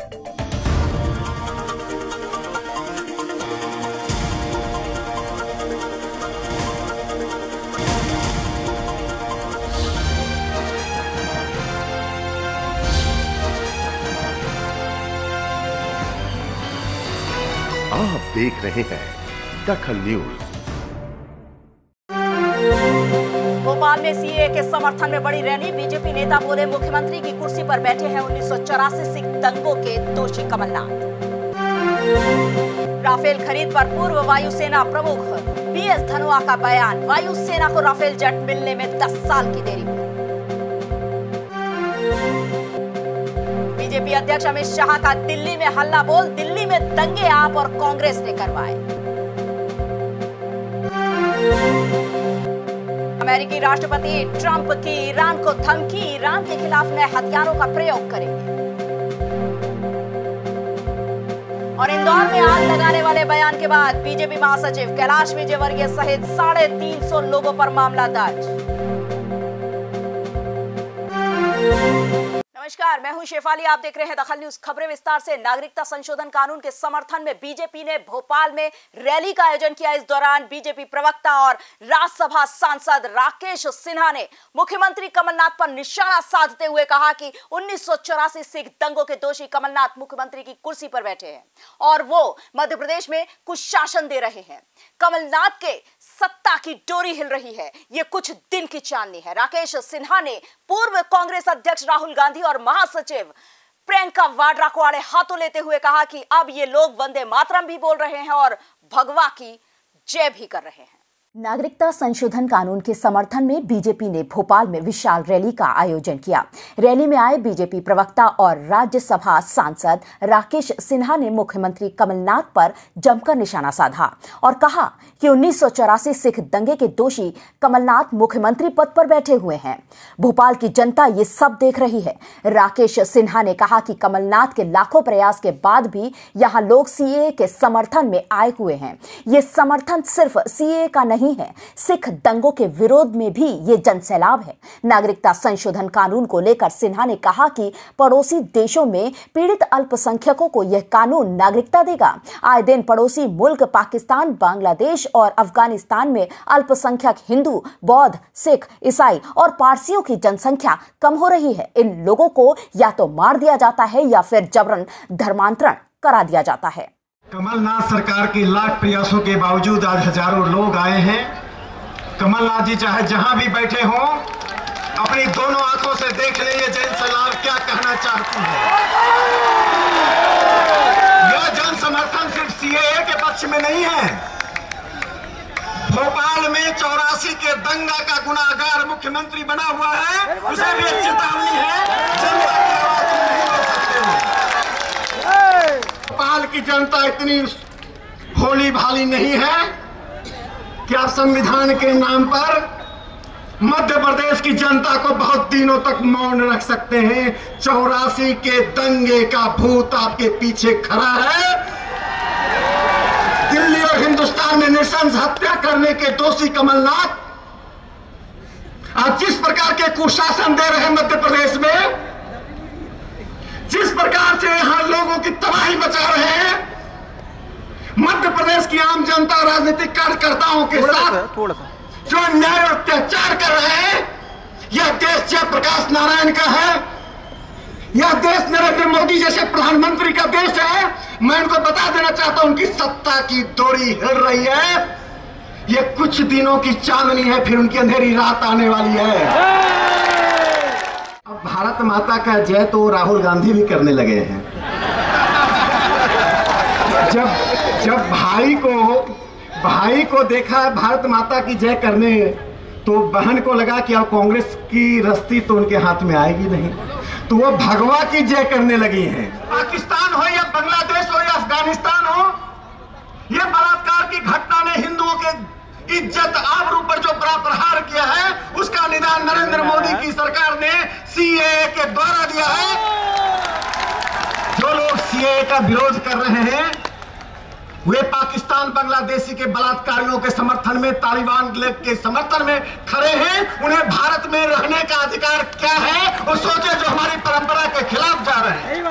आप देख रहे हैं दखल न्यूज। भोपाल में सीएए के समर्थन में बड़ी रैली। बीजेपी नेता बोले मुख्यमंत्री की कुर्सी पर बैठे हैं 1984 सिख दंगों के दोषी कमलनाथ। राफेल खरीद पर पूर्व वायुसेना प्रमुख बीएस धनोआ का बयान। वायुसेना को राफेल जेट मिलने में 10 साल की देरी। बीजेपी अध्यक्ष अमित शाह का दिल्ली में हल्ला बोल। दिल्ली में दंगे आप और कांग्रेस ने करवाए। अमेरिकी राष्ट्रपति ट्रंप की ईरान को धमकी। ईरान के खिलाफ नए हथियारों का प्रयोग करेंगे। और इंदौर में आग लगाने वाले बयान के बाद बीजेपी महासचिव कैलाश विजयवर्गीय सहित 350 लोगों पर मामला दर्ज। नमस्कार, मैं हूं शेफाली। आप देख रहे हैं दखल न्यूज। खबरें विस्तार से। नागरिकता संशोधन कानून के समर्थन में बीजेपी ने भोपाल में रैली का आयोजन किया। इस दौरान बीजेपी प्रवक्ता और राज्यसभा सांसद राकेश सिन्हा ने मुख्यमंत्री कमलनाथ पर निशाना साधते हुए कहा कि 1984 सिख दंगों के दोषी कमलनाथ मुख्यमंत्री की कुर्सी पर बैठे हैं और वो मध्य प्रदेश में कुछ शासन दे रहे हैं। कमलनाथ के सत्ता की डोरी हिल रही है, ये कुछ दिन की चांदनी है। राकेश सिन्हा ने पूर्व कांग्रेस अध्यक्ष राहुल गांधी और महासचिव प्रियंका वाड्रा को आड़े हाथों लेते हुए कहा कि अब ये लोग वंदे मातरम भी बोल रहे हैं और भगवा की जय भी कर रहे हैं। नागरिकता संशोधन कानून के समर्थन में बीजेपी ने भोपाल में विशाल रैली का आयोजन किया। रैली में आए बीजेपी प्रवक्ता और राज्यसभा सांसद राकेश सिन्हा ने मुख्यमंत्री कमलनाथ पर जमकर निशाना साधा और कहा कि 1984 सिख दंगे के दोषी कमलनाथ मुख्यमंत्री पद पर बैठे हुए हैं। भोपाल की जनता ये सब देख रही है। राकेश सिन्हा ने कहा कि कमलनाथ के लाखों प्रयास के बाद भी यहाँ लोग सीएए के समर्थन में आए हुए हैं। ये समर्थन सिर्फ सीएए का नहीं है, सिख दंगों के विरोध में भी ये जनसैलाब है। नागरिकता संशोधन कानून को लेकर सिन्हा ने कहा कि पड़ोसी देशों में पीड़ित अल्पसंख्यकों को यह कानून नागरिकता देगा। आए दिन पड़ोसी मुल्क पाकिस्तान, बांग्लादेश और अफगानिस्तान में अल्पसंख्यक हिंदू, बौद्ध, सिख, ईसाई और पारसियों की जनसंख्या कम हो रही है। इन लोगों को या तो मार दिया जाता है या फिर जबरन धर्मांतरण करा दिया जाता है। कमलनाथ सरकार की लाख प्रयासों के बावजूद आज हजारों लोग आए हैं। कमलनाथ जी चाहे जहां भी बैठे हों, अपनी दोनों आंखों से देख ले ये जनसैलाब क्या कहना चाहती है। यह जन समर्थन सिर्फ सीएए के पक्ष में नहीं है। भोपाल में 84 के दंगा का गुनाहगार मुख्यमंत्री बना हुआ है, उसे भी एक चेतावनी है। जनता की आवाज नहीं बोल सकते। भोपाल की जनता इतनी भोली भाली नहीं है कि आप संविधान के नाम पर मध्य प्रदेश की जनता को बहुत दिनों तक मौन रख सकते हैं। 84 के दंगे का भूत आपके पीछे खड़ा है। दिल्ली और हिंदुस्तान में नृशंस हत्या करने के दोषी कमलनाथ आज जिस प्रकार के कुशासन दे रहे हैं मध्य प्रदेश में, जिस प्रकार से यहां लोगों की तबाही मचा रहे हैं, मध्य प्रदेश की आम जनता और राजनीतिक कार्यकर्ताओं के साथ जो अन्याय और अत्याचार कर रहे हैं, यह देश जयप्रकाश नारायण का है। यह देश नरेंद्र मोदी जैसे प्रधानमंत्री का देश है। मैं उनको बता देना चाहता हूं, उनकी सत्ता की डोरी हिल रही है। यह कुछ दिनों की चांदनी है, फिर उनकी अंधेरी रात आने वाली है। अब भारत माता का जय तो राहुल गांधी भी करने लगे हैं। जब भाई को देखा भारत माता की जय करने, तो बहन को लगा कि अब कांग्रेस की रस्सी तो उनके हाथ में आएगी नहीं, तो वो भगवा की जय करने लगी हैं। पाकिस्तान हो या बांग्लादेश हो या अफगानिस्तान हो, यह बलात्कार की घटना ने हिंदुओं के इज्जत आबरू पर जो बड़ा प्रहार किया है, उसका निदान नरेंद्र मोदी की सरकार ने सीएए के द्वारा दिया है। जो लोग सीएए का विरोध कर रहे हैं, वे पाकिस्तान बांग्लादेशी के बलात्कारियों के समर्थन में, तालिबान के समर्थन में खड़े हैं। उन्हें भारत में रहने का अधिकार क्या है वो सोचे, जो हमारी परंपरा के खिलाफ जा रहे हैं।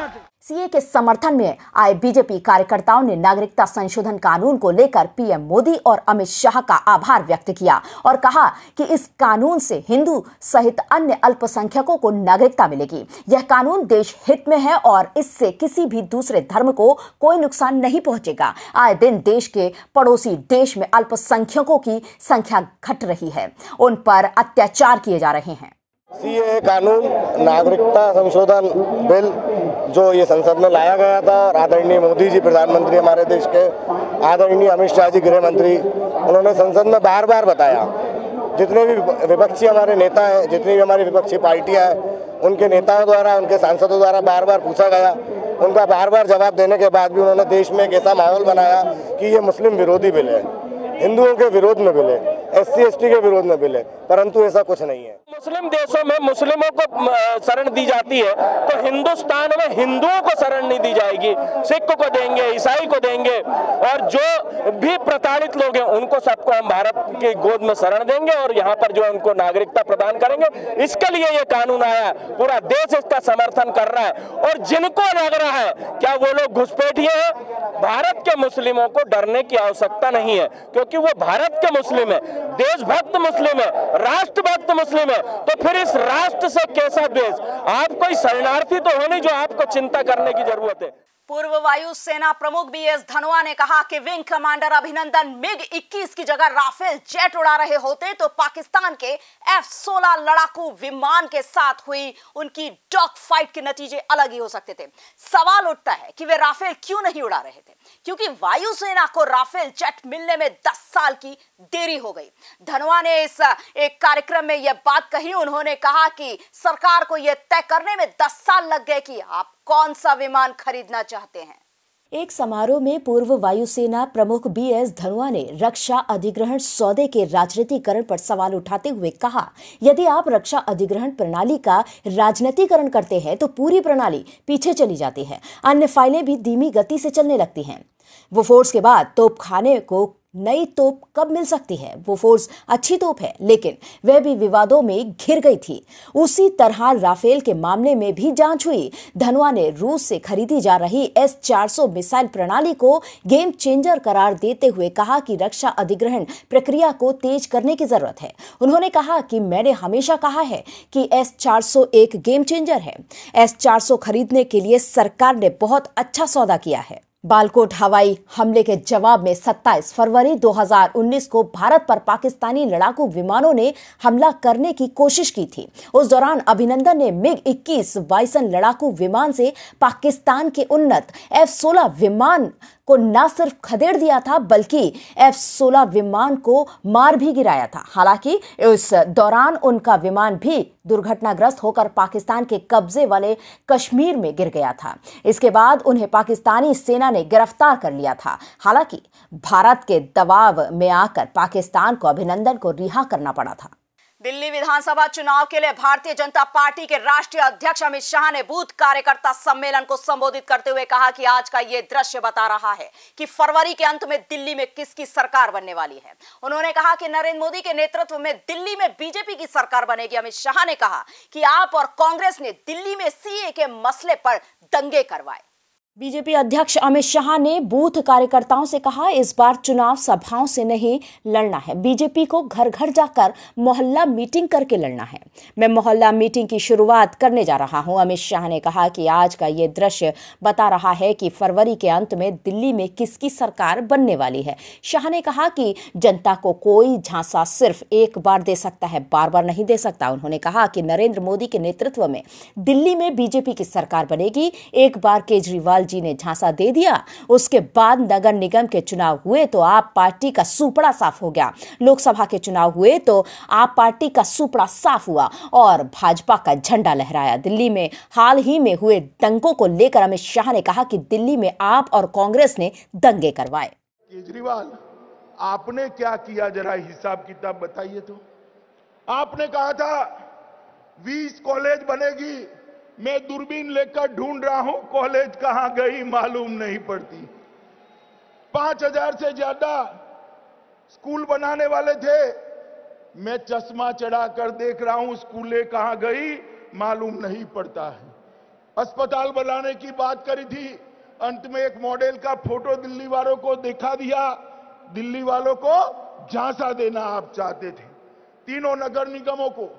सीए के समर्थन में आए बीजेपी कार्यकर्ताओं ने नागरिकता संशोधन कानून को लेकर पीएम मोदी और अमित शाह का आभार व्यक्त किया और कहा कि इस कानून से हिंदू सहित अन्य अल्पसंख्यकों को नागरिकता मिलेगी। यह कानून देश हित में है और इससे किसी भी दूसरे धर्म को कोई नुकसान नहीं पहुंचेगा। आए दिन देश के पड़ोसी देश में अल्पसंख्यकों की संख्या घट रही है, उन पर अत्याचार किए जा रहे हैं। सीए कानून नागरिकता संशोधन बिल जो ये संसद में लाया गया था और आदरणीय मोदी जी प्रधानमंत्री हमारे देश के, आदरणीय अमित शाह जी गृह मंत्री, उन्होंने संसद में बार बार बताया, जितने भी विपक्षी हमारे नेता हैं, जितनी भी हमारी विपक्षी पार्टियां हैं, उनके नेताओं द्वारा, उनके सांसदों द्वारा बार बार पूछा गया। उनका बार बार जवाब देने के बाद भी उन्होंने देश में एक ऐसा माहौल बनाया कि ये मुस्लिम विरोधी बिल है, हिंदुओं के विरोध में बिल है, SC ST के विरोध में बिल है, परंतु ऐसा कुछ नहीं है। मुस्लिम देशों में मुस्लिमों को शरण दी जाती है तो हिंदुस्तान में हिंदुओं को शरण नहीं दी जाएगी। सिख को देंगे, ईसाई को देंगे और जो भी प्रताड़ित लोग हैं उनको सबको हम भारत की गोद में शरण देंगे और यहाँ पर जो उनको नागरिकता प्रदान करेंगे। इसके लिए ये कानून आया, पूरा देश इसका समर्थन कर रहा है। और जिनको लग रहा है क्या वो लोग घुसपैठिए हैं, भारत के मुस्लिमों को डरने की आवश्यकता नहीं है, क्योंकि वो भारत के मुस्लिम है, देशभक्त मुस्लिम है, राष्ट्रभक्त मुस्लिम है। तो फिर इस राष्ट्र से कैसा द्वेष? आप कोई शरणार्थी तो हो नहीं जो आपको चिंता करने की जरूरत है। पूर्व वायु सेना प्रमुख BS धनोआ ने कहा कि विंग कमांडर अभिनंदन MiG-21 की जगह राफेल जेट उड़ा रहे होते तो पाकिस्तान के F-16 लड़ाकू विमान के साथ हुई उनकी डॉग फाइट के नतीजे अलग ही हो सकते थे। सवाल उठता है कि वे राफेल क्यों नहीं उड़ा रहे थे, क्योंकि वायुसेना को राफेल जेट मिलने में 10 साल की देरी हो गई। धनोआ ने इस एक कार्यक्रम में यह बात कही। उन्होंने कहा कि सरकार को यह तय करने में 10 साल लग गए कि आप कौन सा विमान खरीदना चाहते हैं। एक समारोह में पूर्व वायुसेना प्रमुख BS धनोआ ने रक्षा अधिग्रहण सौदे के राजनीतिकरण पर सवाल उठाते हुए कहा, यदि आप रक्षा अधिग्रहण प्रणाली का राजनीतिकरण करते हैं तो पूरी प्रणाली पीछे चली जाती है, अन्य फाइलें भी धीमी गति से चलने लगती हैं। वो फोर्स के बाद तोपखाने को नई तोप कब मिल सकती है? वो फोर्स अच्छी तोप है, लेकिन वह भी विवादों में घिर गई थी। उसी तरह राफेल के मामले में भी जांच हुई। धनोआ ने रूस से खरीदी जा रही S-400 मिसाइल प्रणाली को गेम चेंजर करार देते हुए कहा कि रक्षा अधिग्रहण प्रक्रिया को तेज करने की जरूरत है। उन्होंने कहा कि मैंने हमेशा कहा है कि S-400 एक गेम चेंजर है। S-400 खरीदने के लिए सरकार ने बहुत अच्छा सौदा किया है। बालाकोट हवाई हमले के जवाब में 27 फरवरी 2019 को भारत पर पाकिस्तानी लड़ाकू विमानों ने हमला करने की कोशिश की थी। उस दौरान अभिनंदन ने MiG-21 बाइसन लड़ाकू विमान से पाकिस्तान के उन्नत F-16 विमान को न सिर्फ खदेड़ दिया था, बल्कि F-16 विमान को मार भी गिराया था। हालांकि इस दौरान उनका विमान भी दुर्घटनाग्रस्त होकर पाकिस्तान के कब्जे वाले कश्मीर में गिर गया था। इसके बाद उन्हें पाकिस्तानी सेना ने गिरफ्तार कर लिया था। हालांकि भारत के दबाव में आकर पाकिस्तान को अभिनंदन को रिहा करना पड़ा था। दिल्ली विधानसभा चुनाव के लिए भारतीय जनता पार्टी के राष्ट्रीय अध्यक्ष अमित शाह ने बूथ कार्यकर्ता सम्मेलन को संबोधित करते हुए कहा कि आज का ये दृश्य बता रहा है कि फरवरी के अंत में दिल्ली में किसकी सरकार बनने वाली है। उन्होंने कहा कि नरेंद्र मोदी के नेतृत्व में दिल्ली में बीजेपी की सरकार बनेगी। अमित शाह ने कहा कि आप और कांग्रेस ने दिल्ली में सीए के मसले पर दंगे करवाए। बीजेपी अध्यक्ष अमित शाह ने बूथ कार्यकर्ताओं से कहा, इस बार चुनाव सभाओं से नहीं लड़ना है, बीजेपी को घर घर जाकर मोहल्ला मीटिंग करके लड़ना है। मैं मोहल्ला मीटिंग की शुरुआत करने जा रहा हूं। अमित शाह ने कहा कि आज का ये दृश्य बता रहा है कि फरवरी के अंत में दिल्ली में किसकी सरकार बनने वाली है। शाह ने कहा कि जनता को कोई झांसा सिर्फ एक बार दे सकता है, बार बार नहीं दे सकता। उन्होंने कहा कि नरेंद्र मोदी के नेतृत्व में दिल्ली में बीजेपी की सरकार बनेगी। एक बार केजरीवाल जी ने झांसा दे दिया, उसके बाद नगर निगम के चुनाव हुए तो आप पार्टी का सुपड़ा साफ हो गया। लोकसभा के चुनाव हुए तो आप पार्टी का सुपड़ा साफ हुआ और भाजपा का झंडा लहराया। दिल्ली में हाल ही में हुए दंगों को लेकर अमित शाह ने कहा कि दिल्ली में आप और कांग्रेस ने दंगे करवाए। केजरीवाल, आपने क्या किया, जरा हिसाब किताब बताइए। तो आपने कहा था 20 कॉलेज बनेगी, मैं दूरबीन लेकर ढूंढ रहा हूं, कॉलेज कहां गई मालूम नहीं पड़ती। 5000 से ज्यादा स्कूल बनाने वाले थे, मैं चश्मा चढ़ाकर देख रहा हूं, स्कूलें कहां गई मालूम नहीं पड़ता है। अस्पताल बनाने की बात करी थी, अंत में एक मॉडल का फोटो दिल्ली वालों को दिखा दिया। दिल्ली वालों को झांसा देना आप चाहते थे। तीनों नगर निगमों को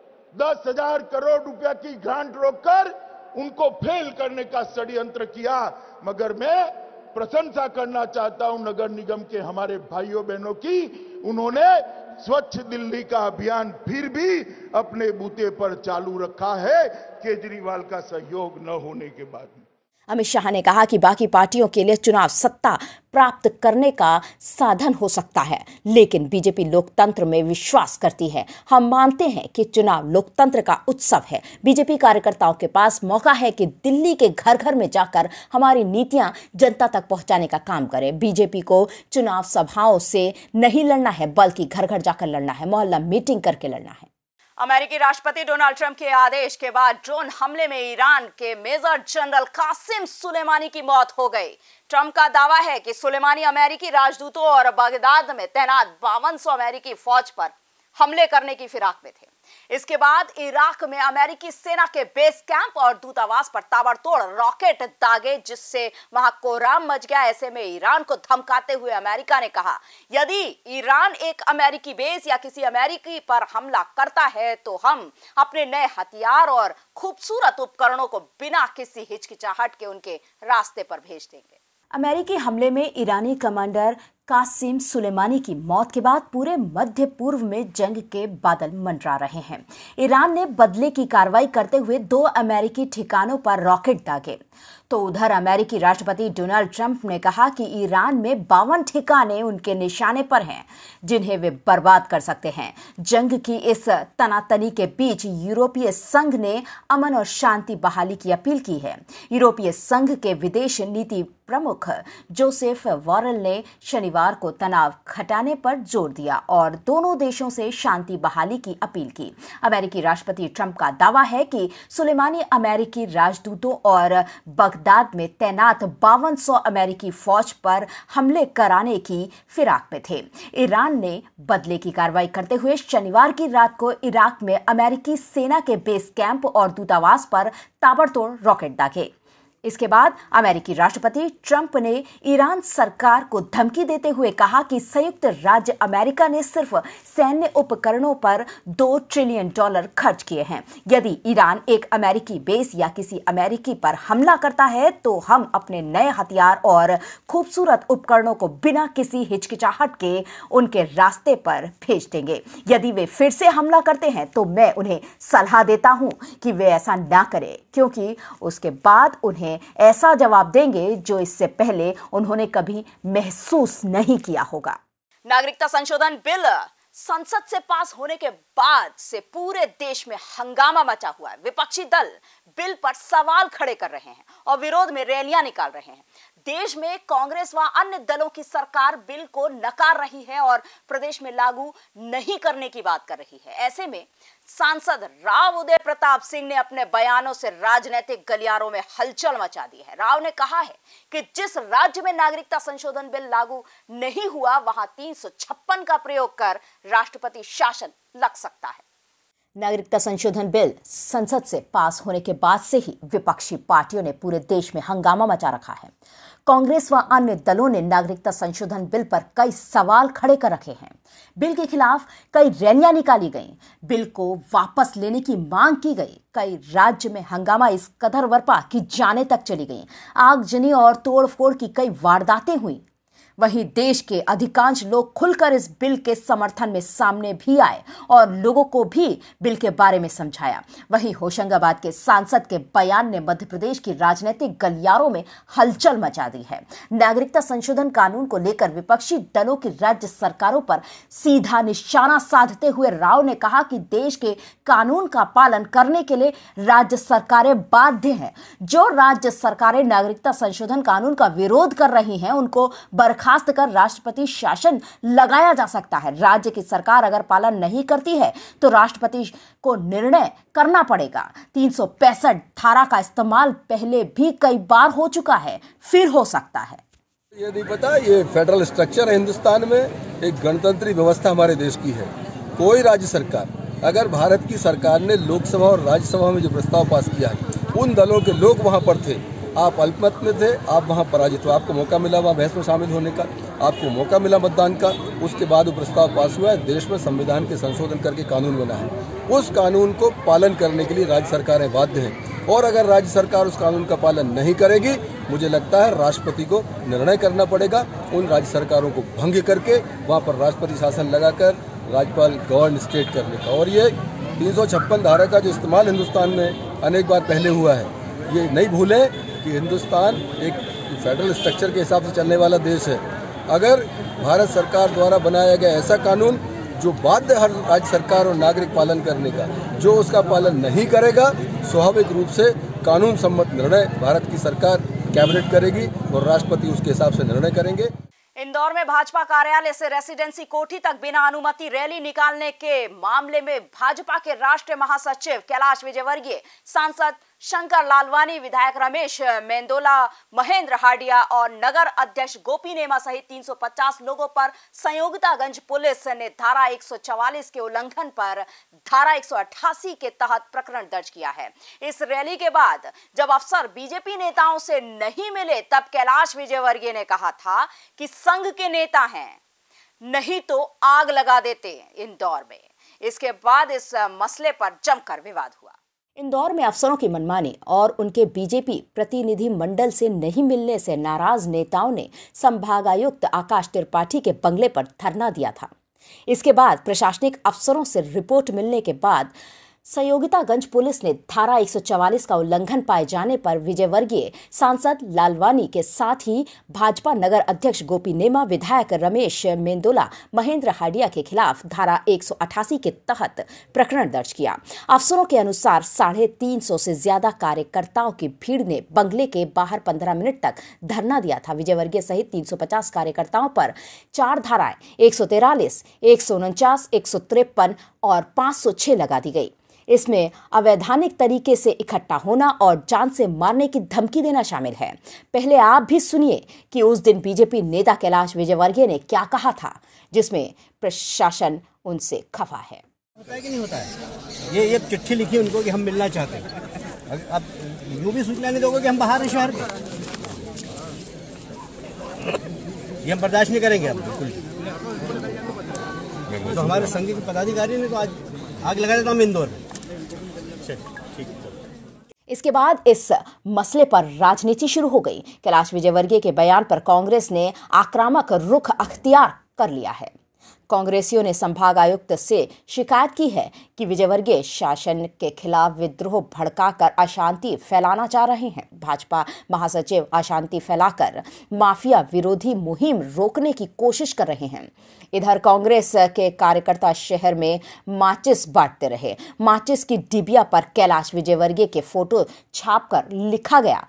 10,000 करोड़ रुपया की ग्रांट रोककर उनको फेल करने का षड्यंत्र किया। मगर मैं प्रशंसा करना चाहता हूं नगर निगम के हमारे भाइयों बहनों की, उन्होंने स्वच्छ दिल्ली का अभियान फिर भी अपने बूते पर चालू रखा है, केजरीवाल का सहयोग न होने के बाद। अमित शाह ने कहा कि बाकी पार्टियों के लिए चुनाव सत्ता प्राप्त करने का साधन हो सकता है, लेकिन बीजेपी लोकतंत्र में विश्वास करती है। हम मानते हैं कि चुनाव लोकतंत्र का उत्सव है। बीजेपी कार्यकर्ताओं के पास मौका है कि दिल्ली के घर घर में जाकर हमारी नीतियां जनता तक पहुंचाने का काम करें। बीजेपी को चुनाव सभाओं से नहीं लड़ना है, बल्कि घर घर जाकर लड़ना है, मोहल्ला मीटिंग करके लड़ना है। अमेरिकी राष्ट्रपति डोनाल्ड ट्रंप के आदेश के बाद ड्रोन हमले में ईरान के मेजर जनरल कासिम सुलेमानी की मौत हो गई। ट्रंप का दावा है कि सुलेमानी अमेरिकी राजदूतों और बगदाद में तैनात 5200 अमेरिकी फौज पर हमले करने की फिराक में थे। इसके बाद इराक में अमेरिकी सेना के बेस कैंप और दूतावास पर ताबड़तोड़ रॉकेट दागे, जिससे वहां कोहराम मच गया। ऐसे में ईरान को धमकाते हुए अमेरिका ने कहा, यदि ईरान एक अमेरिकी बेस या किसी अमेरिकी पर हमला करता है तो हम अपने नए हथियार और खूबसूरत उपकरणों को बिना किसी हिचकिचाहट के उनके रास्ते पर भेज देंगे। अमेरिकी हमले में ईरानी कमांडर कासिम सुलेमानी की मौत के बाद पूरे मध्य पूर्व में जंग के बादल मंडरा रहे हैं। ईरान ने बदले की कार्रवाई करते हुए 2 अमेरिकी ठिकानों पर रॉकेट दागे, तो उधर अमेरिकी राष्ट्रपति डोनाल्ड ट्रंप ने कहा कि ईरान में 52 ठिकाने उनके निशाने पर हैं, जिन्हें वे बर्बाद कर सकते हैं। जंग की इस तनातनी के बीच यूरोपीय संघ ने अमन और शांति बहाली की अपील की है। यूरोपीय संघ के विदेश नीति प्रमुख जोसेफ वॉरेल ने शनिवार को तनाव घटाने पर जोर दिया और दोनों देशों से शांति बहाली की अपील की। अमेरिकी राष्ट्रपति ट्रंप का दावा है कि सुलेमानी अमेरिकी राजदूतों और बगदाद में तैनात 5200 अमेरिकी फौज पर हमले कराने की फिराक में थे। ईरान ने बदले की कार्रवाई करते हुए शनिवार की रात को इराक में अमेरिकी सेना के बेस कैंप और दूतावास पर ताबड़तोड़ रॉकेट दागे। इसके बाद अमेरिकी राष्ट्रपति ट्रंप ने ईरान सरकार को धमकी देते हुए कहा कि संयुक्त राज्य अमेरिका ने सिर्फ सैन्य उपकरणों पर $2 ट्रिलियन खर्च किए हैं। यदि ईरान एक अमेरिकी बेस या किसी अमेरिकी पर हमला करता है तो हम अपने नए हथियार और खूबसूरत उपकरणों को बिना किसी हिचकिचाहट के उनके रास्ते पर भेज देंगे। यदि वे फिर से हमला करते हैं तो मैं उन्हें सलाह देता हूं कि वे ऐसा ना करें, क्योंकि उसके बाद उन्हें ऐसा जवाब देंगे जो इससे पहले उन्होंने कभी महसूस नहीं किया होगा। नागरिकता संशोधन बिल संसद से पास होने के बाद से पूरे देश में हंगामा मचा हुआ है। विपक्षी दल बिल पर सवाल खड़े कर रहे हैं और विरोध में रैलियां निकाल रहे हैं। देश में कांग्रेस व अन्य दलों की सरकार बिल को नकार रही है और प्रदेश में लागू नहीं करने की बात कर रही है। ऐसे में सांसद राव उदय प्रताप सिंह ने अपने बयानों से राजनीतिक गलियारों में हलचल मचा दी है। राव ने कहा है कि जिस राज्य में नागरिकता संशोधन बिल लागू नहीं हुआ वहां 356 का प्रयोग कर राष्ट्रपति शासन लग सकता है। नागरिकता संशोधन बिल संसद से पास होने के बाद से ही विपक्षी पार्टियों ने पूरे देश में हंगामा मचा रखा है। कांग्रेस व अन्य दलों ने नागरिकता संशोधन बिल पर कई सवाल खड़े कर रखे हैं। बिल के खिलाफ कई रैलियां निकाली गईं, बिल को वापस लेने की मांग की गई। कई राज्य में हंगामा इस कदर बरपा कि जाने तक चली गई। आगजनी और तोड़फोड़ की कई वारदातें हुई। वहीं देश के अधिकांश लोग खुलकर इस बिल के समर्थन में सामने भी आए और लोगों को भी बिल के बारे में समझाया। वहीं होशंगाबाद के सांसद के बयान ने मध्य प्रदेश की राजनीतिक गलियारों में हलचल मचा दी है। नागरिकता संशोधन कानून को लेकर विपक्षी दलों की राज्य सरकारों पर सीधा निशाना साधते हुए राव ने कहा कि देश के कानून का पालन करने के लिए राज्य सरकारें बाध्य हैं। जो राज्य सरकारें नागरिकता संशोधन कानून का विरोध कर रही हैं उनको बर्खास्त कर राष्ट्रपति शासन लगाया जा सकता है। राज्य की सरकार अगर पालन नहीं करती है तो राष्ट्रपति को निर्णय करना पड़ेगा। 365 धारा का इस्तेमाल पहले भी कई बार हो चुका है, फिर हो सकता है। ये नहीं पता, ये फेडरल स्ट्रक्चर है हिंदुस्तान में, एक गणतंत्री व्यवस्था हमारे देश की है। कोई राज्य सरकार, अगर भारत की सरकार ने लोकसभा और राज्यसभा में जो प्रस्ताव पास किया है उन दलों के लोग वहाँ पर थे। आप अल्पमत में थे, आप वहाँ पराजित हो। आपको मौका मिला वहाँ बहस में शामिल होने का, आपको मौका मिला मतदान का। उसके बाद वो प्रस्ताव पास हुआ है, देश में संविधान के संशोधन करके कानून बना है। उस कानून को पालन करने के लिए राज्य सरकारें बाध्य हैं, और अगर राज्य सरकार उस कानून का पालन नहीं करेगी, मुझे लगता है राष्ट्रपति को निर्णय करना पड़ेगा उन राज्य सरकारों को भंग करके वहाँ पर राष्ट्रपति शासन लगाकर राज्यपाल गवर्न स्टेट करने का। और ये 356 धारा का जो इस्तेमाल हिंदुस्तान में अनेक बार पहले हुआ है, ये नहीं भूलें कि हिंदुस्तान एक फेडरल स्ट्रक्चर के हिसाब से चलने वाला देश है। अगर भारत सरकार द्वारा बनाया गया ऐसा कानून जो बाध्य हर राज्य सरकार और नागरिक पालन करने का, जो उसका पालन नहीं करेगा, स्वाभाविक रूप से कानून सम्मत निर्णय भारत की सरकार कैबिनेट करेगी और राष्ट्रपति उसके हिसाब से निर्णय करेंगे। इंदौर में भाजपा कार्यालय से रेसिडेंसी कोठी तक बिना अनुमति रैली निकालने के मामले में भाजपा के राष्ट्रीय महासचिव कैलाश विजयवर्गीय, सांसद शंकर लालवानी, विधायक रमेश मेंदोला, महेंद्र हाडिया और नगर अध्यक्ष गोपी नेमा सहित 350 लोगों पर संयोगितागंज पुलिस ने धारा 144 के उल्लंघन पर धारा 188 के तहत प्रकरण दर्ज किया है। इस रैली के बाद जब अफसर बीजेपी नेताओं से नहीं मिले, तब कैलाश विजयवर्गीय ने कहा था कि संघ के नेता हैं, नहीं तो आग लगा देते इंदौर में। इसके बाद इस मसले पर जमकर विवाद हुआ। इंदौर में अफसरों की मनमानी और उनके बीजेपी प्रतिनिधि मंडल से नहीं मिलने से नाराज नेताओं ने संभागायुक्त आकाश त्रिपाठी के बंगले पर धरना दिया था। इसके बाद प्रशासनिक अफसरों से रिपोर्ट मिलने के बाद संयोगितागंज पुलिस ने धारा 144 का उल्लंघन पाए जाने पर विजयवर्गीय, सांसद लालवानी के साथ ही भाजपा नगर अध्यक्ष गोपी नेमा, विधायक रमेश मेंदोला, महेंद्र हाडिया के खिलाफ धारा 188 के तहत प्रकरण दर्ज किया। अफसरों के अनुसार 350 से ज्यादा कार्यकर्ताओं की भीड़ ने बंगले के बाहर 15 मिनट तक धरना दिया था। विजयवर्गीय सहित 350 कार्यकर्ताओं पर 4 धाराएं 143, 149, 153 और 506 लगा दी गई। इसमें अवैधानिक तरीके से इकट्ठा होना और जान से मारने की धमकी देना शामिल है। पहले आप भी सुनिए कि उस दिन बीजेपी नेता कैलाश विजयवर्गीय ने क्या कहा था, जिसमें प्रशासन उनसे खफा है। होता है कि नहीं होता है? ये चिट्ठी लिखी उनको कि हम मिलना चाहते हैं। अब यूं भी सूचना नहीं दोगे कि हम बाहर हैं शहर के, ये हम बर्दाश्त नहीं करेंगे। अब बिल्कुल तो हमारे संघ के पदाधिकारी ने तो आज आग लगा देता हम इंदौर में। इसके बाद इस मसले पर राजनीति शुरू हो गई। कैलाश विजयवर्गीय के बयान पर कांग्रेस ने आक्रामक रुख अख्तियार कर लिया है। कांग्रेसियों ने संभाग आयुक्त से शिकायत की है कि विजयवर्गीय शासन के खिलाफ विद्रोह भड़काकर अशांति फैलाना चाह रहे हैं। भाजपा महासचिव अशांति फैलाकर माफिया विरोधी मुहिम रोकने की कोशिश कर रहे हैं। इधर कांग्रेस के कार्यकर्ता शहर में माचिस बांटते रहे। माचिस की डिबिया पर कैलाश विजयवर्गीय के फोटो छापकर लिखा गया,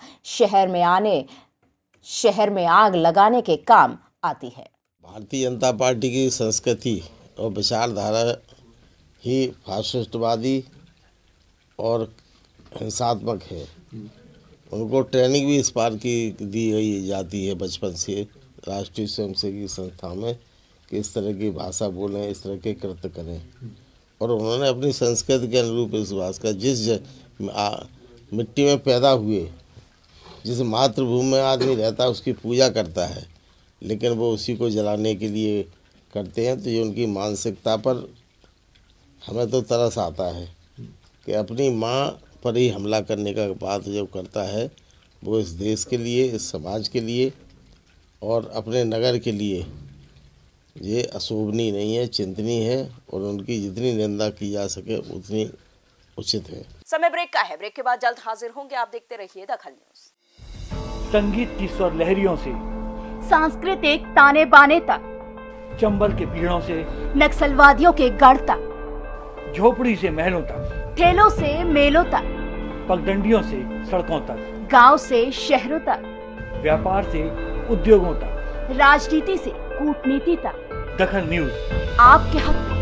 शहर में आग लगाने के काम आती है। भारतीय जनता पार्टी की संस्कृति और विचारधारा ही फासिस्टवादी और हिंसात्मक है। उनको ट्रेनिंग भी इस बार की दी गई जाती है बचपन से राष्ट्रीय स्वयंसेवी संस्था में कि इस तरह की भाषा बोलें, इस तरह के कृत्य करें। और उन्होंने अपनी संस्कृति के अनुरूप इस बात का जिस मिट्टी में पैदा हुए, जिस मातृभूमि में आदमी रहता है उसकी पूजा करता है, लेकिन वो उसी को जलाने के लिए करते हैं। तो ये उनकी मानसिकता पर हमें तो तरस आता है कि अपनी माँ पर ही हमला करने का बात जब करता है, वो इस देश के लिए, इस समाज के लिए और अपने नगर के लिए ये अशोभनीय नहीं है, चिंतनीय है। और उनकी जितनी निंदा की जा सके उतनी उचित है। समय ब्रेक का है, ब्रेक के बाद जल्द हाजिर होंगे। आप देखते रहिए दखल न्यूज। संगीत की स्वर लहरियों से सांस्कृतिक ताने बाने तक, चंबल के पीड़ों से नक्सलवादियों के गढ़ तक, झोपड़ी से महलों तक, ठेलों से मेलों तक, पगडंडियों से सड़कों तक, गांव से शहरों तक, व्यापार से उद्योगों तक, राजनीति से कूटनीति तक, दखल न्यूज आपके हक में।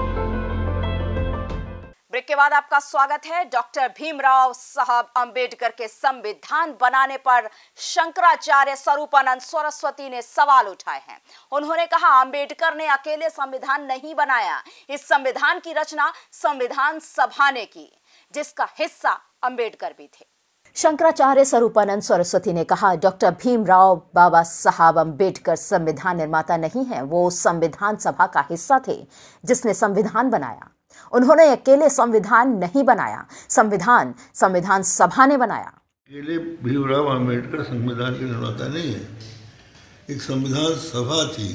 ब्रेक के बाद आपका स्वागत है। डॉक्टर भीमराव साहब अंबेडकर के संविधान बनाने पर शंकराचार्य स्वरूपानंद सरस्वती ने सवाल उठाए हैं। उन्होंने कहा, अंबेडकर ने अकेले संविधान नहीं बनाया, इस संविधान की रचना संविधान सभा ने की, जिसका हिस्सा अंबेडकर भी थे। शंकराचार्य स्वरूपानंद सरस्वती ने कहा, डॉक्टर भीमराव बाबा साहब अम्बेडकर संविधान निर्माता नहीं है, वो संविधान सभा का हिस्सा थे जिसने संविधान बनाया। उन्होंने अकेले संविधान नहीं बनाया, संविधान सभा ने बनाया। अकेले भीमराव अम्बेडकर संविधान के निर्माता नहीं है, एक संविधान सभा थी,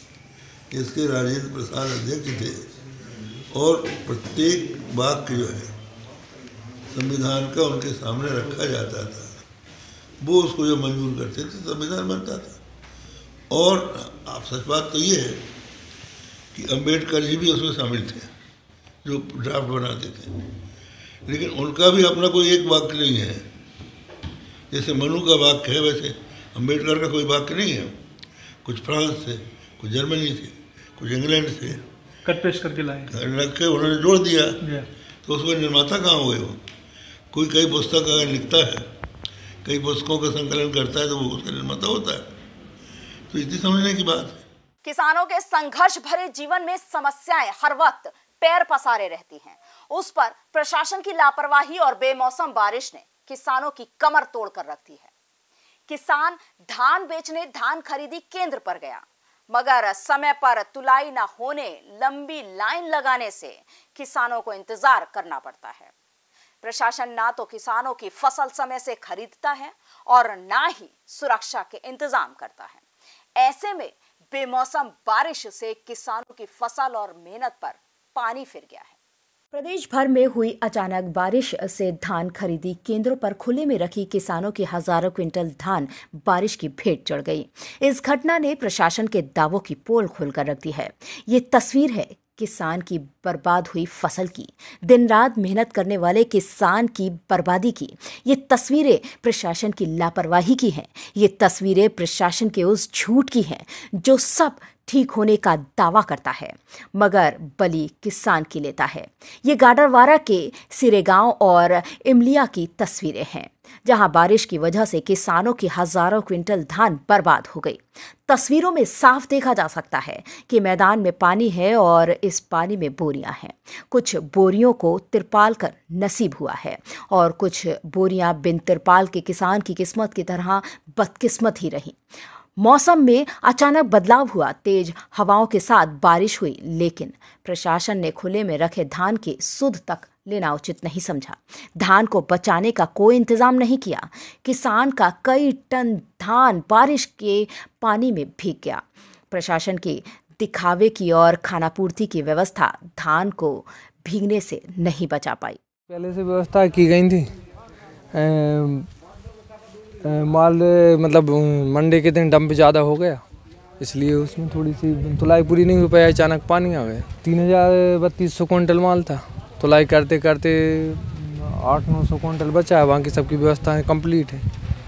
इसके राजेंद्र प्रसाद अध्यक्ष थे और प्रत्येक वाक्य जो है संविधान का उनके सामने रखा जाता था, वो उसको जो मंजूर करते थे संविधान बनता था। और आप सच बात तो ये है कि अम्बेडकर जी भी उसमें शामिल थे जो ड्राफ्ट बनाते थे, लेकिन उनका भी अपना कोई एक वाक्य नहीं है। जैसे मनु का वाक्य है वैसे अम्बेडकर का कोई वाक्य नहीं है। कुछ फ्रांस से, कुछ जर्मनी से, कुछ इंग्लैंड से कट पेस्ट करके लाए, रख के उन्होंने जोड़ दिया, तो उसमें निर्माता कहाँ हुए वो? कोई कई पुस्तक अगर लिखता है, कई पुस्तकों का संकलन करता है, तो वो उसका निर्माता होता है। तो इतनी समझने की बात है। किसानों के संघर्ष भरे जीवन में समस्याएं हर वक्त पैर पसारे रहती हैं। उस पर प्रशासन की लापरवाही और बेमौसम बारिश ने किसानों की कमर तोड़ कर रख दी है। किसान धान बेचने धान खरीदी केंद्र पर गया, मगर समय पर तुलाई न होने, लंबी लाइन लगाने से किसानों को इंतजार करना पड़ता है। प्रशासन ना तो किसानों की फसल समय से खरीदता है और ना ही सुरक्षा के इंतजाम करता है। ऐसे में बेमौसम बारिश से किसानों की फसल और मेहनत पर पानी फिर गया है। प्रदेश भर में हुई अचानक बारिश से धान खरीदी केंद्रों पर खुले में रखी किसानों की हजारों क्विंटल धान बारिश की भेंट चढ़ गई। इस घटना ने प्रशासन के दावों की पोल खोलकर रख दी है। ये तस्वीर है किसान की बर्बाद हुई फसल की, दिन रात मेहनत करने वाले किसान की बर्बादी की। ये तस्वीरें प्रशासन की लापरवाही की हैं। ये तस्वीरें प्रशासन के उस झूठ की हैं जो सब ठीक होने का दावा करता है मगर बलि किसान की लेता है। ये गाडरवारा के सिरेगांव और इमलिया की तस्वीरें हैं जहां बारिश की वजह से किसानों की हजारों क्विंटल धान बर्बाद हो गई। तस्वीरों में साफ देखा जा सकता है कि मैदान में पानी है और इस पानी में बोरियां हैं। कुछ बोरियों को तिरपाल कर नसीब हुआ है और कुछ बोरियां बिन तिरपाल के किसान की किस्मत की तरह बदकिस्मत ही रही। मौसम में अचानक बदलाव हुआ, तेज हवाओं के साथ बारिश हुई, लेकिन प्रशासन ने खुले में रखे धान की सुध तक लेना उचित नहीं समझा। धान को बचाने का कोई इंतजाम नहीं किया। किसान का कई टन धान बारिश के पानी में भीग गया। प्रशासन की दिखावे की और खानापूर्ति की व्यवस्था धान को भीगने से नहीं बचा पाई। पहले से व्यवस्था की गई थी, माल मतलब मंडे के दिन डंप ज़्यादा हो गया, इसलिए उसमें थोड़ी सी तुलाई पूरी नहीं हो पाई। अचानक पानी आ गया। 3200 क्विंटल माल था, तुलाई करते करते 800-900 क्विंटल बचा है। वहाँ की सबकी व्यवस्था कंप्लीट है।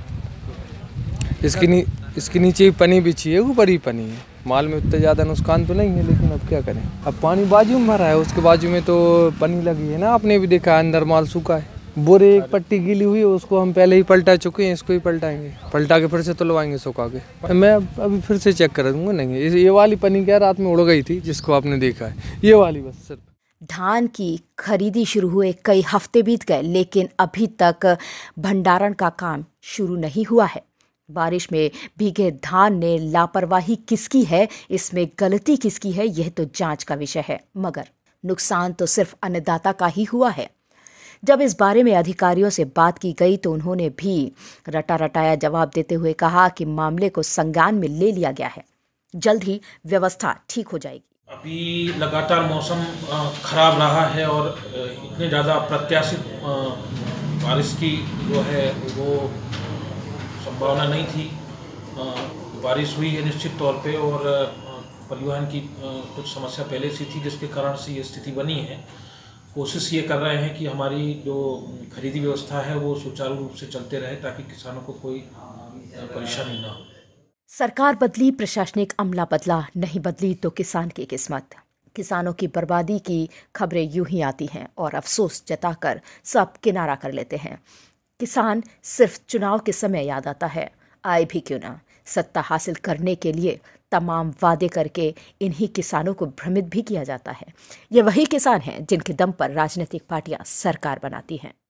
इसके नीचे ही पनी बिछी है, ऊपर ही पनी है। माल में उतना ज़्यादा नुकसान तो नहीं है, लेकिन अब क्या करें। अब पानी बाजू में भरा है, उसके बाजू में तो पनी लगी है ना। आपने भी देखा अंदर माल सूखा है। बोरे एक पट्टी गीली हुई है, उसको हम पहले ही पलटा चुके हैं, इसको ही पलटाएंगे, पलटा के फिर से तुलवाएंगे सुखा के। मैं अभी फिर से चेक कर दूंगा। नहीं, ये वाली पन्नी क्या रात में उड़ गई थी, जिसको आपने देखा है, ये वाली बस सिर्फ। धान की खरीदी शुरू हुए कई हफ्ते बीत गए, लेकिन अभी तक भंडारण का काम शुरू नहीं हुआ है। बारिश में भीगे धान ने लापरवाही किसकी है, इसमें गलती किसकी है, यह तो जांच का विषय है, मगर नुकसान तो सिर्फ अन्नदाता का ही हुआ है। जब इस बारे में अधिकारियों से बात की गई तो उन्होंने भी रटा रटाया जवाब देते हुए कहा कि मामले को संज्ञान में ले लिया गया है, जल्द ही व्यवस्था ठीक हो जाएगी। अभी लगातार मौसम खराब रहा है और इतने ज़्यादा प्रत्याशित बारिश की जो है वो संभावना नहीं थी। बारिश हुई है निश्चित तौर पे और परिवहन की कुछ समस्या पहले से थी, जिसके कारण से ये स्थिति बनी है। कोशिश ये कर रहे हैं कि हमारी जो खरीदी व्यवस्था है वो सुचारू रूप से चलते रहे, ताकि किसानों को कोई परेशानी ना हो। सरकार बदली, प्रशासनिक अमला बदला, नहीं बदली तो किसान की किस्मत। किसानों की बर्बादी की खबरें यूं ही आती हैं और अफसोस जताकर सब किनारा कर लेते हैं। किसान सिर्फ चुनाव के समय याद आता है, आए भी क्यों ना। सत्ता हासिल करने के लिए तमाम वादे करके इन्हीं किसानों को भ्रमित भी किया जाता है। ये वही किसान हैं जिनके दम पर राजनीतिक पार्टियां सरकार बनाती हैं।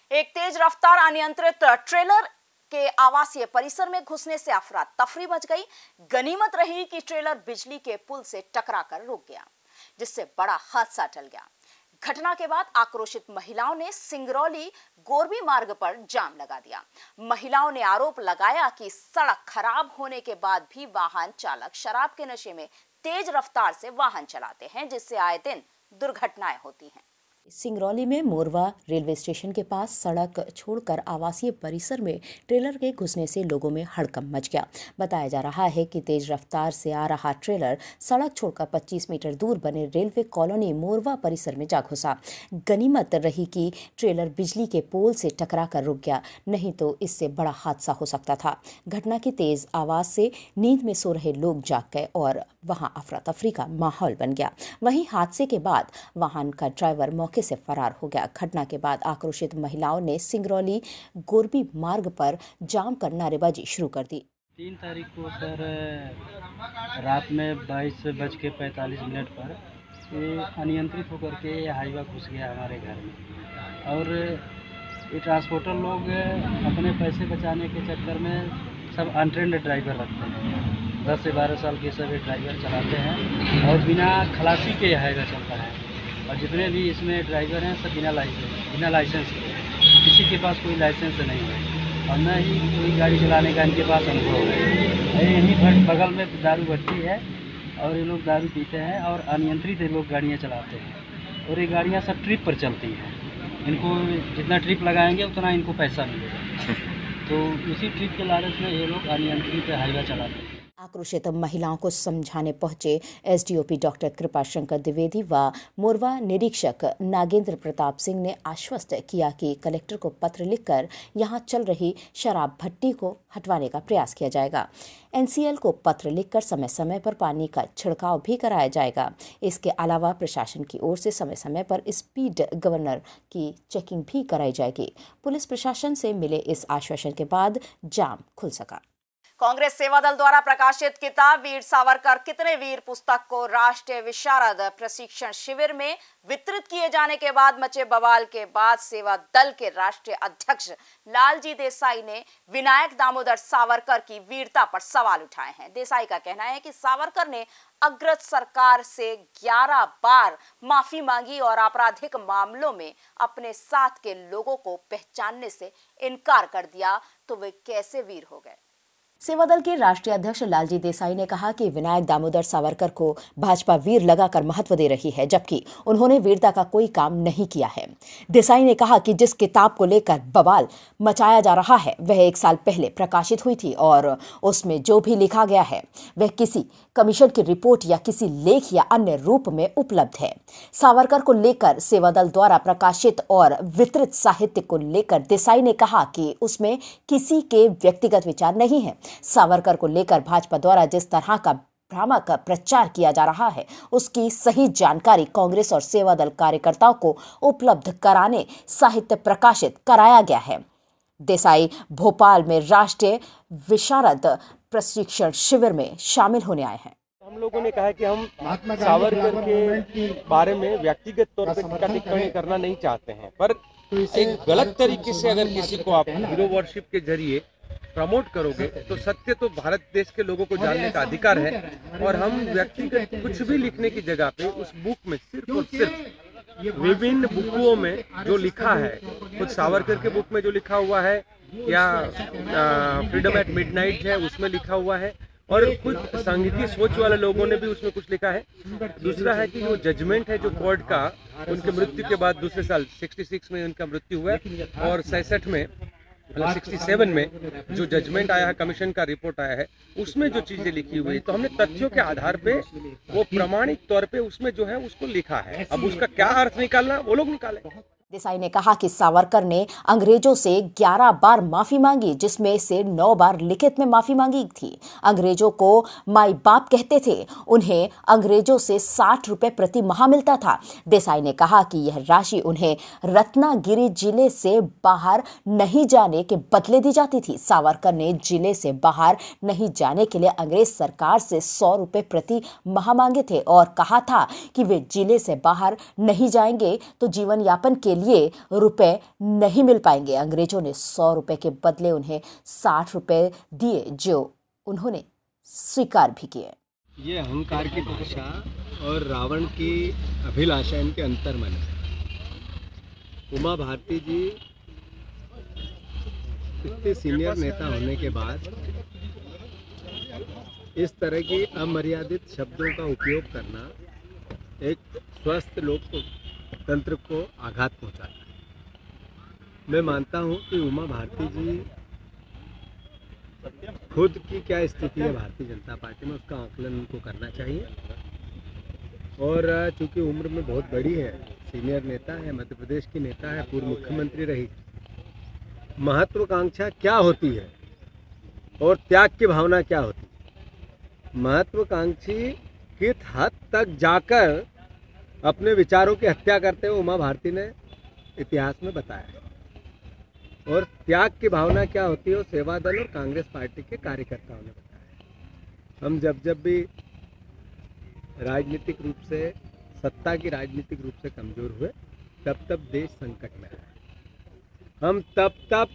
एक तेज रफ्तार अनियंत्रित ट्रेलर के आवासीय परिसर में घुसने से अफरा तफरी मच गई। गनीमत रही कि ट्रेलर बिजली के पुल से टकराकर रुक गया, जिससे बड़ा हादसा टल गया। घटना के बाद आक्रोशित महिलाओं ने सिंगरौली गोरबी मार्ग पर जाम लगा दिया। महिलाओं ने आरोप लगाया कि सड़क खराब होने के बाद भी वाहन चालक शराब के नशे में तेज रफ्तार से वाहन चलाते हैं, जिससे आए दिन दुर्घटनाएं होती हैं। सिंगरौली में मोरवा रेलवे स्टेशन के पास सड़क छोड़कर आवासीय परिसर में ट्रेलर के घुसने से लोगों में हड़कंप मच गया। बताया जा रहा है कि तेज रफ्तार से आ रहा ट्रेलर सड़क छोड़कर 25 मीटर दूर बने रेलवे कॉलोनी मोरवा परिसर में जा घुसा। गनीमत रही कि ट्रेलर बिजली के पोल से टकराकर रुक गया, नहीं तो इससे बड़ा हादसा हो सकता था। घटना की तेज आवाज से नींद में सो रहे लोग जाग गए और वहां अफरा तफरी का माहौल बन गया। वहीं हादसे के बाद वाहन का ड्राइवर मौके से फरार हो गया। घटना के बाद आक्रोशित महिलाओं ने सिंगरौली गोरबी मार्ग पर जाम कर नारेबाजी शुरू कर दी। 3 तारीख को सर रात में 22:45 पर ये अनियंत्रित होकर के हाईवा घुस गया हमारे घर में, और ये ट्रांसपोर्टर लोग अपने पैसे बचाने के चक्कर में सब अनट्रेंड ड्राइवर रखते हैं। 10 से 12 साल के सभी ड्राइवर चलाते हैं और बिना खलासी के हाईवा चलता है, और जितने भी इसमें ड्राइवर हैं सब बिना लाइसेंस के, किसी के पास कोई लाइसेंस नहीं है और न ही कोई गाड़ी चलाने का इनके पास अनुभव है। यहीं बगल में दारू भट्टी है और ये लोग दारू पीते हैं और अनियंत्रित ये लोग गाड़ियाँ चलाते हैं, और ये गाड़ियाँ सब ट्रिप पर चलती हैं। इनको जितना ट्रिप लगाएंगे उतना इनको पैसा मिलेगा, तो उसी ट्रिप के लालच में ये लोग अनियंत्रित हाईवा चलाते हैं। आक्रोशित महिलाओं को समझाने पहुंचे एसडीओपी डॉक्टर कृपाशंकर द्विवेदी व मोरवा निरीक्षक नागेंद्र प्रताप सिंह ने आश्वस्त किया कि कलेक्टर को पत्र लिखकर यहां चल रही शराब भट्टी को हटवाने का प्रयास किया जाएगा। एनसीएल को पत्र लिखकर समय समय पर पानी का छिड़काव भी कराया जाएगा। इसके अलावा प्रशासन की ओर से समय समय पर स्पीड गवर्नर की चेकिंग भी कराई जाएगी। पुलिस प्रशासन से मिले इस आश्वासन के बाद जाम खुल सका। कांग्रेस सेवा दल द्वारा प्रकाशित किताब वीर सावरकर कितने वीर पुस्तक को राष्ट्रीय विशारद प्रशिक्षण शिविर में वितरित किए जाने के बाद मचे बवाल के बाद सेवा दल के राष्ट्रीय अध्यक्ष लालजी देसाई ने विनायक दामोदर सावरकर की वीरता पर सवाल उठाए हैं। देसाई का कहना है कि सावरकर ने अग्रज सरकार से 11 बार माफी मांगी और आपराधिक मामलों में अपने साथ के लोगों को पहचानने से इनकार कर दिया, तो वे कैसे वीर हो गए। सेवा दल के राष्ट्रीय अध्यक्ष लालजी देसाई ने कहा कि विनायक दामोदर सावरकर को भाजपा वीर लगाकर महत्व दे रही है, जबकि उन्होंने वीरता का कोई काम नहीं किया है। देसाई ने कहा कि जिस किताब को लेकर बवाल मचाया जा रहा है वह 1 साल पहले प्रकाशित हुई थी और उसमें जो भी लिखा गया है वह किसी कमीशन की रिपोर्ट या किसी लेख या अन्य रूप में उपलब्ध है। सावरकर को लेकर सेवा दल द्वारा प्रकाशित और वितरित साहित्य को लेकर देसाई ने कहा कि उसमें किसी के व्यक्तिगत विचार नहीं है। सावरकर को लेकर भाजपा द्वारा जिस तरह का भ्रामक प्रचार किया जा रहा है उसकी सही जानकारी कांग्रेस और सेवा दल कार्यकर्ताओं को उपलब्ध कराने साहित्य प्रकाशित कराया गया है। देसाई भोपाल में राष्ट्रीय विशारद प्रशिक्षण शिविर में शामिल होने आए हैं। हम लोगों ने कहा है कि हम सावरकर के बारे में व्यक्तिगत तौर पर टीका टिप्पणी करना नहीं चाहते हैं, पर एक गलत तरीके से अगर किसी को आप हीरो वर्शिप के जरिए प्रमोट करोगे तो सत्य तो भारत देश के लोगों को जानने का अधिकार है, और हम व्यक्तिगत कुछ भी लिखने की जगह पे उस बुक में सिर्फ और सिर्फ विभिन्न बुकों में जो लिखा है, कुछ सावरकर के बुक में जो लिखा हुआ है या फ्रीडम एट मिडनाइट है उसमें लिखा हुआ है, और कुछ सांगीतिक सोच वाले लोगों ने भी उसमें कुछ लिखा है। दूसरा है कि जो जजमेंट है जो कोर्ट का उनके मृत्यु के बाद दूसरे साल 66 में उनका मृत्यु हुआ और 67 में 67 में जो जजमेंट आया है, कमीशन का रिपोर्ट आया है, उसमें जो चीजें लिखी हुई है, तो हमने तथ्यों के आधार पे वो प्रमाणिक तौर पे उसमें जो है उसको लिखा है। अब उसका क्या अर्थ निकालना वो लोग निकालें। देसाई ने कहा कि सावरकर ने अंग्रेजों से 11 बार माफी मांगी, जिसमें से 9 बार लिखित में माफी मांगी थी। अंग्रेजों को माई बाप कहते थे। उन्हें अंग्रेजों से 60 रुपए प्रति माह मिलता था। देसाई ने कहा कि यह राशि उन्हें रत्नागिरी जिले से बाहर नहीं जाने के बदले दी जाती थी। सावरकर ने जिले से बाहर नहीं जाने के लिए अंग्रेज सरकार से 100 रुपए प्रति माह मांगे थे और कहा था कि वे जिले से बाहर नहीं जाएंगे तो जीवन यापन के लिए रुपए नहीं मिल पाएंगे। अंग्रेजों ने 100 रुपए के बदले उन्हें 60 रुपए दिए, जो उन्होंने स्वीकार भी किए। ये अहंकार की भाषा और रावण की अभिलाषा इनके अंतर्मन है। उमा भारती जी इतने सीनियर नेता होने के बाद इस तरह की अमर्यादित शब्दों का उपयोग करना एक स्वस्थ लोकतंत्र को आघात पहुंचाता है। मैं मानता हूं कि उमा भारती जी खुद की क्या स्थिति है भारतीय जनता पार्टी में, उसका आकलन उनको करना चाहिए। और चूंकि उम्र में बहुत बड़ी है, सीनियर नेता है, मध्य प्रदेश की नेता है, पूर्व मुख्यमंत्री रही, महत्वाकांक्षा क्या होती है और त्याग की भावना क्या होती है। महत्वाकांक्षी किस हद तक जाकर अपने विचारों की हत्या करते हुए उमा भारती ने इतिहास में बताया है, और त्याग की भावना क्या होती है वो सेवा दल और कांग्रेस पार्टी के कार्यकर्ताओं ने बताया। हम जब भी राजनीतिक रूप से, सत्ता की राजनीतिक रूप से कमजोर हुए, तब देश संकट में रहा। हम तब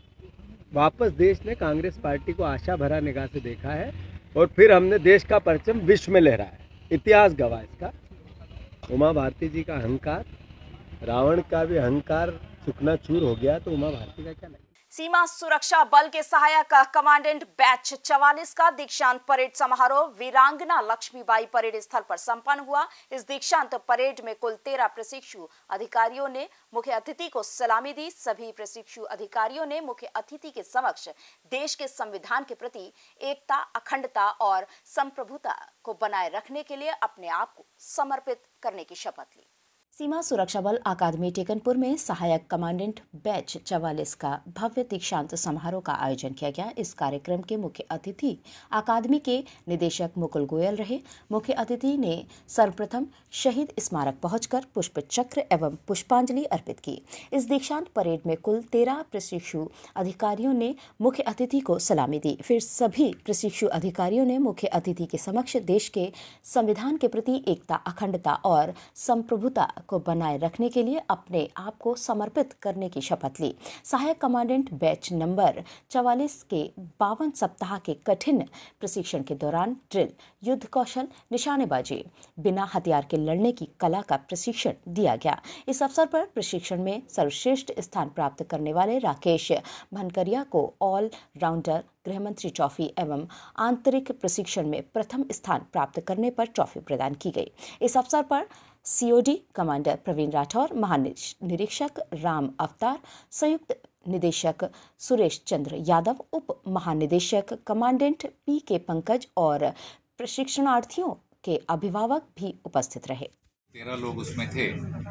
वापस देश ने कांग्रेस पार्टी को आशा भरा निगाह से देखा है, और फिर हमने देश का परचम विश्व में लहराया है। इतिहास गवाह इसका। उमा भारती जी का अहंकार, रावण का भी अहंकार चूकनाचूर हो गया, तो उमा भारती का क्या नहीं। सीमा सुरक्षा बल के सहायक कमांडेंट बैच 44 का दीक्षांत परेड समारोह वीरांगना लक्ष्मीबाई परेड स्थल पर संपन्न हुआ। इस दीक्षांत परेड में कुल 13 प्रशिक्षु अधिकारियों ने मुख्य अतिथि को सलामी दी। सभी प्रशिक्षु अधिकारियों ने मुख्य अतिथि के समक्ष देश के संविधान के प्रति एकता, अखंडता और संप्रभुता को बनाए रखने के लिए अपने आप को समर्पित करने की शपथ ली। सीमा सुरक्षा बल अकादमी टेकनपुर में सहायक कमांडेंट बैच 44 का भव्य दीक्षांत समारोह का आयोजन किया गया। इस कार्यक्रम के मुख्य अतिथि अकादमी के निदेशक मुकुल गोयल रहे। मुख्य अतिथि ने सर्वप्रथम शहीद स्मारक पहुंचकर पुष्प चक्र एवं पुष्पांजलि अर्पित की। इस दीक्षांत परेड में कुल 13 प्रशिक्षु अधिकारियों ने मुख्य अतिथि को सलामी दी। फिर सभी प्रशिक्षु अधिकारियों ने मुख्य अतिथि के समक्ष देश के संविधान के प्रति एकता, अखंडता और संप्रभुता को बनाए रखने के लिए अपने आप को समर्पित करने की शपथ ली। सहायक कमांडेंट बैच नंबर 44 के 52 सप्ताह के कठिन प्रशिक्षण के दौरान ड्रिल, युद्ध कौशल, निशानेबाजी, बिना हथियार के लड़ने की कला का प्रशिक्षण दिया गया। इस अवसर पर प्रशिक्षण में सर्वश्रेष्ठ स्थान प्राप्त करने वाले राकेश भनकरिया को ऑल राउंडर गृहमंत्री ट्रॉफी एवं आंतरिक प्रशिक्षण में प्रथम स्थान प्राप्त करने पर ट्रॉफी प्रदान की गई। इस अवसर पर सीओडी कमांडर प्रवीण राठौर, महानिरीक्षक राम अवतार, संयुक्त निदेशक सुरेश चंद्र यादव, उप महानिदेशक कमांडेंट पी.के. पंकज और प्रशिक्षणार्थियों के अभिभावक भी उपस्थित रहे। 13 लोग उसमें थे।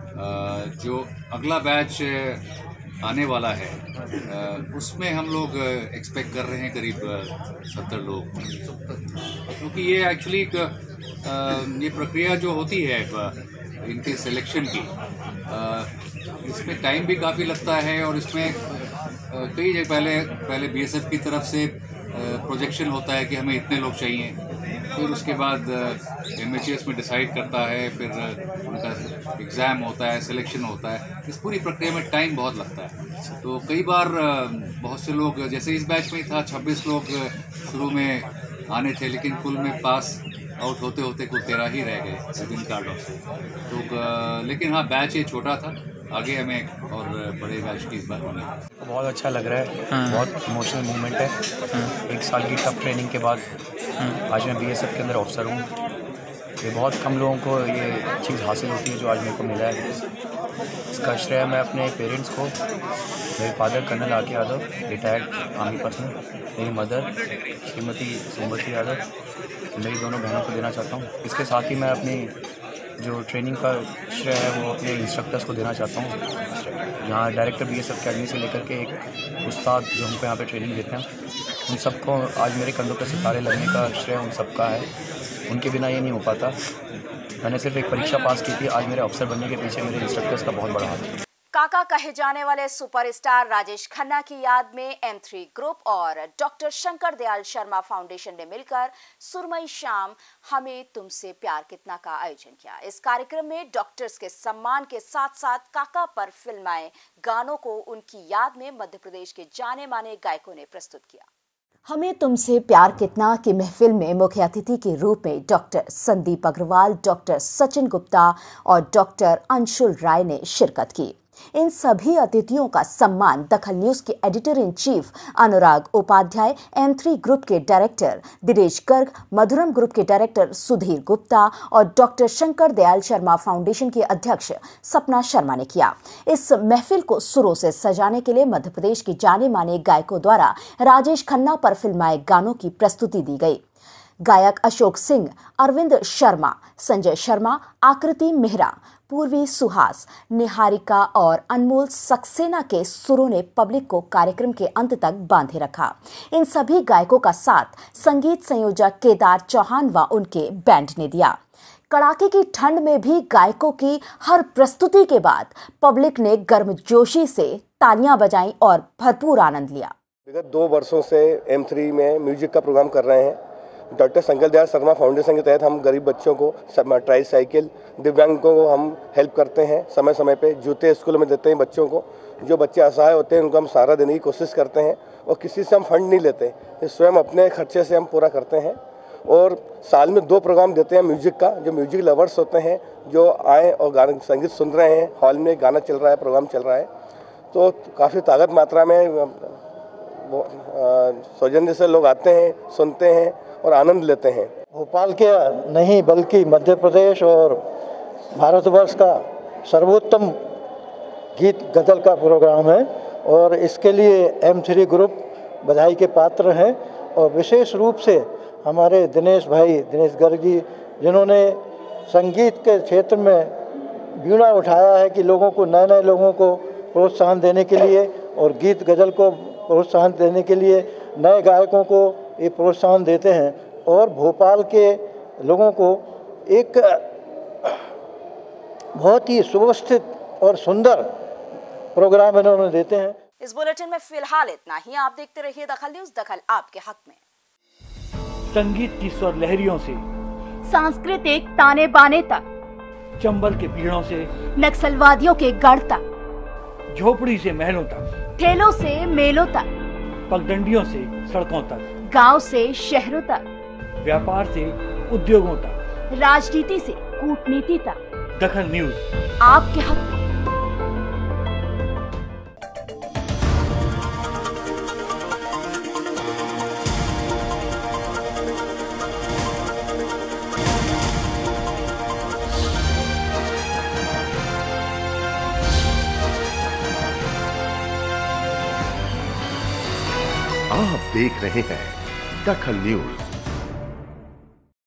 जो अगला बैच आने वाला है उसमें हम लोग एक्सपेक्ट कर रहे हैं करीब 70 लोग, क्योंकि ये एक्चुअली ये प्रक्रिया जो होती है इनके सिलेक्शन की, इसमें टाइम भी काफ़ी लगता है, और इसमें कई जगह पहले बीएसएफ की तरफ से प्रोजेक्शन होता है कि हमें इतने लोग चाहिए, फिर उसके बाद एमएचएस में डिसाइड करता है, फिर उनका एग्ज़ाम होता है, सिलेक्शन होता है। इस पूरी प्रक्रिया में टाइम बहुत लगता है। तो कई बार बहुत से लोग, जैसे इस बैच में ही था 26 लोग शुरू में आने थे, लेकिन कुल में पास आउट होते होते कुल 13 ही रह गए विभिन्न कारणों से। तो लेकिन हाँ, बैच ये छोटा था, आगे हमें और बड़े बैच की इस बार होने। बहुत अच्छा लग रहा है, बहुत इमोशनल मोमेंट है। 1 साल की टफ ट्रेनिंग के बाद आज मैं बीएसएफ के अंदर ऑफिसर हूँ। ये बहुत कम लोगों को ये चीज़ हासिल होती है जो आज मेरे को मिला है। इसका श्रेय मैं अपने पेरेंट्स को, मेरे father colonel R K Yadav, retired army person, मेरी मदर श्रीमती सुमति यादव, मेरी दोनों बहनों को देना चाहता हूँ। इसके साथ ही मैं अपनी जो ट्रेनिंग का श्रेय है वो अपने इंस्ट्रक्टर्स को देना चाहता हूँ। यहाँ डायरेक्टर बीएसएफ अकेडमी से लेकर के एक उस्ताद जो हमको यहाँ पे ट्रेनिंग देते हैं, उन सबको आज मेरे कंधों पर सितारे लगने का श्रेय उन सबका है। उनके बिना ये नहीं हो पाता। मैंने सिर्फ एक परीक्षा पास की थी, आज मेरे अफसर बनने के पीछे मेरे इंस्ट्रक्टर्स का बहुत बड़ा हाथ है। काका कहे जाने वाले सुपरस्टार राजेश खन्ना की याद में M3 ग्रुप और डॉक्टर शंकर दयाल शर्मा फाउंडेशन ने मिलकर सुरमई शाम हमें तुमसे प्यार कितना का आयोजन किया। इस कार्यक्रम में डॉक्टर्स के सम्मान के साथ साथ काका पर फिल्माए गानों को उनकी याद में मध्य प्रदेश के जाने माने गायकों ने प्रस्तुत किया। हमें तुमसे प्यार कितना की महफिल में मुख्य अतिथि के रूप में डॉक्टर संदीप अग्रवाल, डॉक्टर सचिन गुप्ता और डॉक्टर अंशुल राय ने शिरकत की। इन सभी अतिथियों का सम्मान दखल न्यूज के editor in chief Anurag Upadhyay, M3 group के डायरेक्टर दिनेश गर्ग, मधुरम ग्रुप के डायरेक्टर सुधीर गुप्ता और डॉक्टर शंकर दयाल शर्मा फाउंडेशन के अध्यक्ष सपना शर्मा ने किया। इस महफिल को सुरों से सजाने के लिए मध्य प्रदेश के जाने माने गायकों द्वारा राजेश खन्ना पर फिल्माए गानों की प्रस्तुति दी गई। गायक अशोक सिंह, अरविंद शर्मा, संजय शर्मा, आकृति मेहरा, पूर्वी सुहास, निहारिका और अनमोल सक्सेना के सुरों ने पब्लिक को कार्यक्रम के अंत तक बांधे रखा। इन सभी गायकों का साथ संगीत संयोजक केदार चौहान व उनके बैंड ने दिया। कड़ाके की ठंड में भी गायकों की हर प्रस्तुति के बाद पब्लिक ने गर्मजोशी से तालियां बजाईं और भरपूर आनंद लिया। विगत 2 वर्षों से M3 में म्यूजिक का प्रोग्राम कर रहे हैं। डॉक्टर शंकर दयाल शर्मा फाउंडेशन के तहत हम गरीब बच्चों को ट्राईसाइकिल, दिव्यांगों को हम हेल्प करते हैं। समय समय पे जूते स्कूल में देते हैं बच्चों को। जो बच्चे असहाय होते हैं उनको हम सहारा देने की कोशिश करते हैं और किसी से हम फंड नहीं लेते, स्वयं अपने खर्चे से हम पूरा करते हैं। और साल में 2 प्रोग्राम देते हैं म्यूजिक का। जो म्यूजिक लवर्स होते हैं जो आए और गाना संगीत सुन रहे हैं, हॉल में गाना चल रहा है, प्रोग्राम चल रहा है, तो काफ़ी ताकत मात्रा में सौजन्य से लोग आते हैं, सुनते हैं और आनंद लेते हैं। भोपाल के नहीं बल्कि मध्य प्रदेश और भारतवर्ष का सर्वोत्तम गीत गज़ल का प्रोग्राम है और इसके लिए M3 ग्रुप बधाई के पात्र हैं। और विशेष रूप से हमारे दिनेश भाई, दिनेश गर्ग जी, जिन्होंने संगीत के क्षेत्र में बीड़ा उठाया है कि लोगों को, नए नए लोगों को प्रोत्साहन देने के लिए और गीत गज़ल को प्रोत्साहन देने के लिए नए गायकों को ये प्रोत्साहन देते हैं और भोपाल के लोगों को एक बहुत ही सुव्यवस्थित और सुंदर प्रोग्राम इन्होंने देते हैं। इस बुलेटिन में फिलहाल इतना ही। आप देखते रहिए दखल न्यूज, दखल आपके हक में। संगीत की स्वर लहरियों से सांस्कृतिक ताने बाने तक, चंबल के पीड़ों से नक्सलवादियों के गढ़ तक, झोपड़ी से महलों तक, ठेलों से मेलों तक, पगडंडियों से सड़कों तक, गांव से शहरों तक, व्यापार से उद्योगों तक, राजनीति से कूटनीति तक, दखल न्यूज आपके हक में। आप देख रहे हैं दखल न्यूज।